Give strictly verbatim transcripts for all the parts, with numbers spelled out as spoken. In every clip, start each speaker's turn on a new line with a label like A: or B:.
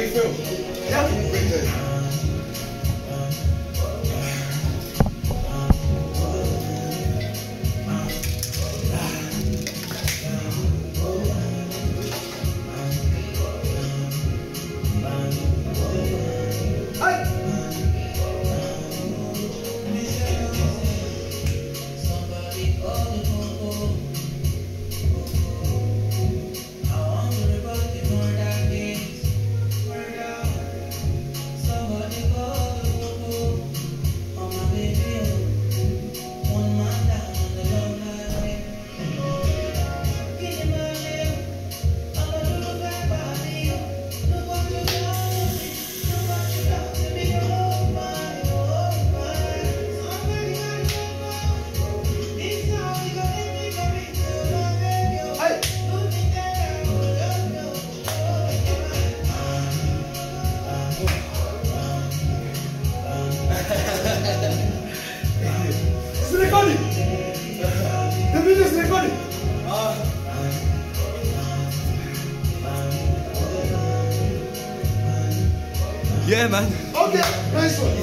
A: you feel? Yeah. Pretty good. It's recording. The video is recording. Uh, yeah, man. Okay, nice one.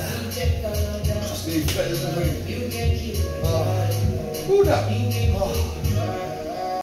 A: Steve, better than me. Uh, who that? Oh.